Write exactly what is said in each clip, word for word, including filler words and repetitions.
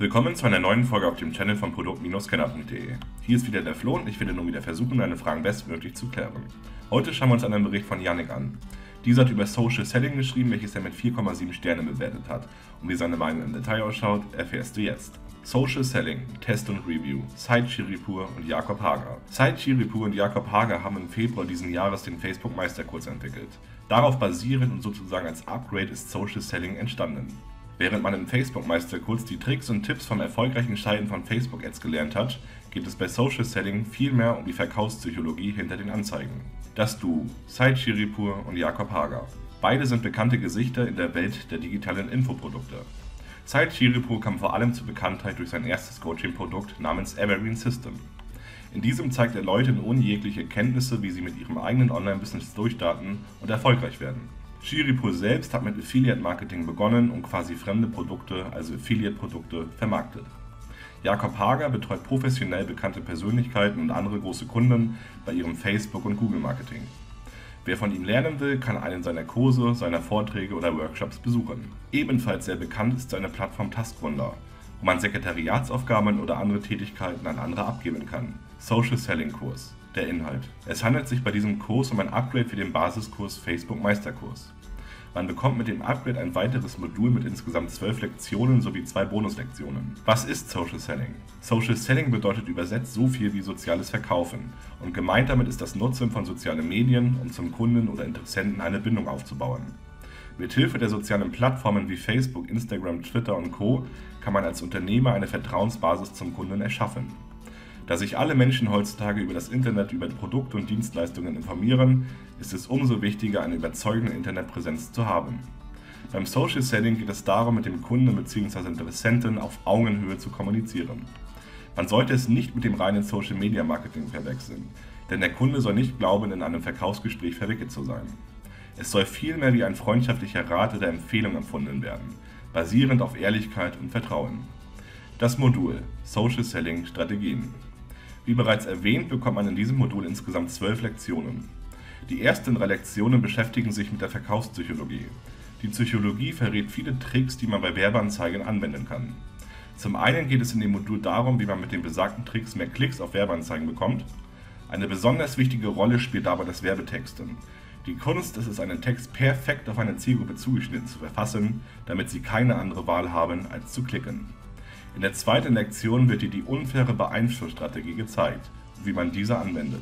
Willkommen zu einer neuen Folge auf dem Channel von produkt Scanner punkt de. Hier ist wieder der Flo und ich werde nun wieder versuchen, deine Fragen bestmöglich zu klären. Heute schauen wir uns einen Bericht von Yannick an. Dieser hat über Social Selling geschrieben, welches er mit vier Komma sieben Sternen bewertet hat. Und wie seine Meinung im Detail ausschaut, erfährst du jetzt. Social Selling, Test und Review, Said Chiripur und Jakob Hager. Said Chiripur und Jakob Hager haben im Februar diesen Jahres den Facebook Meisterkurs entwickelt. Darauf basierend und sozusagen als Upgrade ist Social Selling entstanden. Während man im Facebook Meisterkurs die Tricks und Tipps vom erfolgreichen Schalten von Facebook Ads gelernt hat, geht es bei Social Selling vielmehr um die Verkaufspsychologie hinter den Anzeigen. Das Duo, Said Chiripur und Jakob Hager. Beide sind bekannte Gesichter in der Welt der digitalen Infoprodukte. Said Chiripur kam vor allem zur Bekanntheit durch sein erstes Coaching-Produkt namens Evergreen System. In diesem zeigt er Leuten ohne jegliche Kenntnisse, wie sie mit ihrem eigenen Online-Business durchstarten und erfolgreich werden. Chiripur selbst hat mit Affiliate-Marketing begonnen und quasi fremde Produkte, also Affiliate-Produkte, vermarktet. Jakob Hager betreut professionell bekannte Persönlichkeiten und andere große Kunden bei ihrem Facebook- und Google-Marketing. Wer von ihm lernen will, kann einen seiner Kurse, seiner Vorträge oder Workshops besuchen. Ebenfalls sehr bekannt ist seine Plattform Taskgründer, wo man Sekretariatsaufgaben oder andere Tätigkeiten an andere abgeben kann. Social Selling Kurs. Der Inhalt. Es handelt sich bei diesem Kurs um ein Upgrade für den Basiskurs Facebook Meisterkurs. Man bekommt mit dem Upgrade ein weiteres Modul mit insgesamt zwölf Lektionen sowie zwei Bonuslektionen. Was ist Social Selling? Social Selling bedeutet übersetzt so viel wie soziales Verkaufen und gemeint damit ist das Nutzen von sozialen Medien, um zum Kunden oder Interessenten eine Bindung aufzubauen. Mithilfe der sozialen Plattformen wie Facebook, Instagram, Twitter und Co. kann man als Unternehmer eine Vertrauensbasis zum Kunden erschaffen. Da sich alle Menschen heutzutage über das Internet, über Produkte und Dienstleistungen informieren, ist es umso wichtiger, eine überzeugende Internetpräsenz zu haben. Beim Social Selling geht es darum, mit dem Kunden bzw. Interessenten auf Augenhöhe zu kommunizieren. Man sollte es nicht mit dem reinen Social Media Marketing verwechseln, denn der Kunde soll nicht glauben, in einem Verkaufsgespräch verwickelt zu sein. Es soll vielmehr wie ein freundschaftlicher Rat oder Empfehlung empfunden werden, basierend auf Ehrlichkeit und Vertrauen. Das Modul Social Selling Strategien. Wie bereits erwähnt, bekommt man in diesem Modul insgesamt zwölf Lektionen. Die ersten drei Lektionen beschäftigen sich mit der Verkaufspsychologie. Die Psychologie verrät viele Tricks, die man bei Werbeanzeigen anwenden kann. Zum einen geht es in dem Modul darum, wie man mit den besagten Tricks mehr Klicks auf Werbeanzeigen bekommt. Eine besonders wichtige Rolle spielt dabei das Werbetexten. Die Kunst ist es, einen Text perfekt auf eine Zielgruppe zugeschnitten zu verfassen, damit sie keine andere Wahl haben, als zu klicken. In der zweiten Lektion wird dir die unfaire Beeinflussstrategie gezeigt und wie man diese anwendet.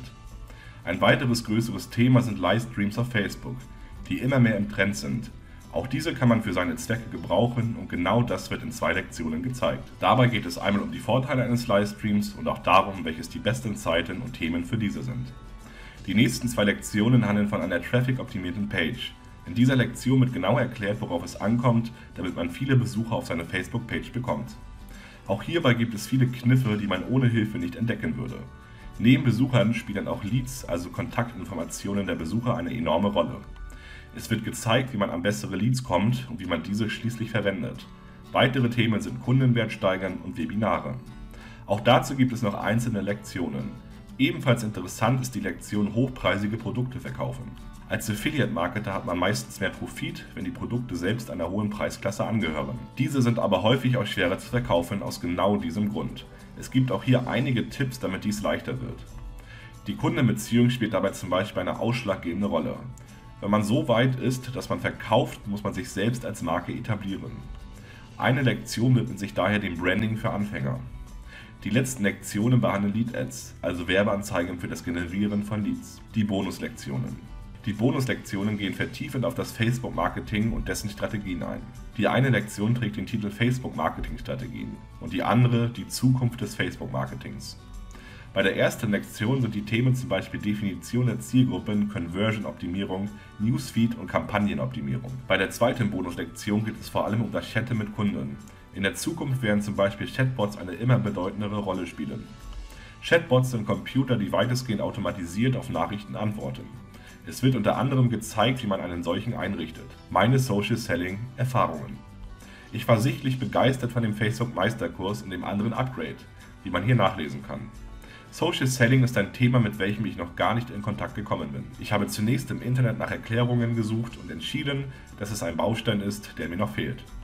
Ein weiteres größeres Thema sind Livestreams auf Facebook, die immer mehr im Trend sind. Auch diese kann man für seine Zwecke gebrauchen und genau das wird in zwei Lektionen gezeigt. Dabei geht es einmal um die Vorteile eines Livestreams und auch darum, welches die besten Zeiten und Themen für diese sind. Die nächsten zwei Lektionen handeln von einer traffic-optimierten Page. In dieser Lektion wird genau erklärt, worauf es ankommt, damit man viele Besucher auf seine Facebook-Page bekommt. Auch hierbei gibt es viele Kniffe, die man ohne Hilfe nicht entdecken würde. Neben Besuchern spielen auch Leads, also Kontaktinformationen der Besucher, eine enorme Rolle. Es wird gezeigt, wie man an bessere Leads kommt und wie man diese schließlich verwendet. Weitere Themen sind Kundenwert steigern und Webinare. Auch dazu gibt es noch einzelne Lektionen. Ebenfalls interessant ist die Lektion hochpreisige Produkte verkaufen. Als Affiliate-Marketer hat man meistens mehr Profit, wenn die Produkte selbst einer hohen Preisklasse angehören. Diese sind aber häufig auch schwerer zu verkaufen aus genau diesem Grund. Es gibt auch hier einige Tipps, damit dies leichter wird. Die Kundenbeziehung spielt dabei zum Beispiel eine ausschlaggebende Rolle. Wenn man so weit ist, dass man verkauft, muss man sich selbst als Marke etablieren. Eine Lektion widmet sich daher dem Branding für Anfänger. Die letzten Lektionen behandeln Lead-Ads, also Werbeanzeigen für das Generieren von Leads. Die Bonuslektionen. Die Bonuslektionen gehen vertiefend auf das Facebook-Marketing und dessen Strategien ein. Die eine Lektion trägt den Titel Facebook-Marketing-Strategien und die andere die Zukunft des Facebook-Marketings. Bei der ersten Lektion sind die Themen zum Beispiel Definition der Zielgruppen, Conversion-Optimierung, Newsfeed und Kampagnenoptimierung. Bei der zweiten Bonuslektion geht es vor allem um das Chatten mit Kunden. In der Zukunft werden zum Beispiel Chatbots eine immer bedeutendere Rolle spielen. Chatbots sind Computer, die weitestgehend automatisiert auf Nachrichten antworten. Es wird unter anderem gezeigt, wie man einen solchen einrichtet. Meine Social Selling Erfahrungen. Ich war sichtlich begeistert von dem Facebook Meisterkurs und dem anderen Upgrade, wie man hier nachlesen kann. Social Selling ist ein Thema, mit welchem ich noch gar nicht in Kontakt gekommen bin. Ich habe zunächst im Internet nach Erklärungen gesucht und entschieden, dass es ein Baustein ist, der mir noch fehlt.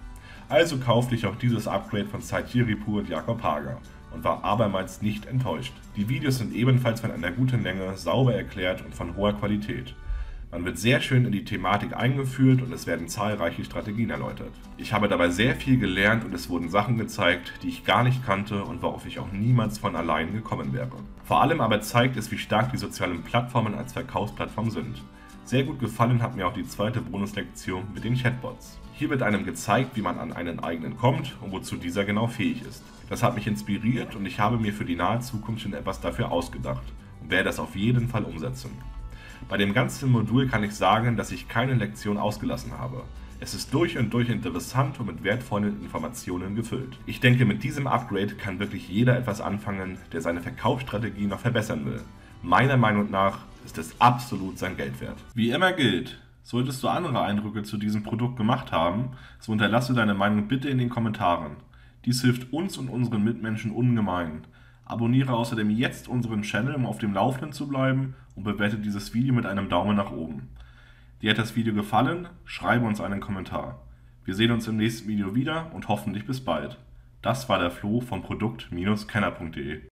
Also kaufte ich auch dieses Upgrade von Said Chiripur und Jakob Hager und war abermals nicht enttäuscht. Die Videos sind ebenfalls von einer guten Länge, sauber erklärt und von hoher Qualität. Man wird sehr schön in die Thematik eingeführt und es werden zahlreiche Strategien erläutert. Ich habe dabei sehr viel gelernt und es wurden Sachen gezeigt, die ich gar nicht kannte und worauf ich auch niemals von allein gekommen wäre. Vor allem aber zeigt es, wie stark die sozialen Plattformen als Verkaufsplattform sind. Sehr gut gefallen hat mir auch die zweite Bonuslektion mit den Chatbots. Hier wird einem gezeigt, wie man an einen eigenen kommt und wozu dieser genau fähig ist. Das hat mich inspiriert und ich habe mir für die nahe Zukunft schon etwas dafür ausgedacht und werde das auf jeden Fall umsetzen. Bei dem ganzen Modul kann ich sagen, dass ich keine Lektion ausgelassen habe. Es ist durch und durch interessant und mit wertvollen Informationen gefüllt. Ich denke, mit diesem Upgrade kann wirklich jeder etwas anfangen, der seine Verkaufsstrategie noch verbessern will. Meiner Meinung nach ist es absolut sein Geld wert. Wie immer gilt, solltest du andere Eindrücke zu diesem Produkt gemacht haben, so hinterlasse deine Meinung bitte in den Kommentaren. Dies hilft uns und unseren Mitmenschen ungemein. Abonniere außerdem jetzt unseren Channel, um auf dem Laufenden zu bleiben, und bewerte dieses Video mit einem Daumen nach oben. Dir hat das Video gefallen? Schreibe uns einen Kommentar. Wir sehen uns im nächsten Video wieder und hoffentlich bis bald. Das war der Flo von Produkt Kenner punkt de.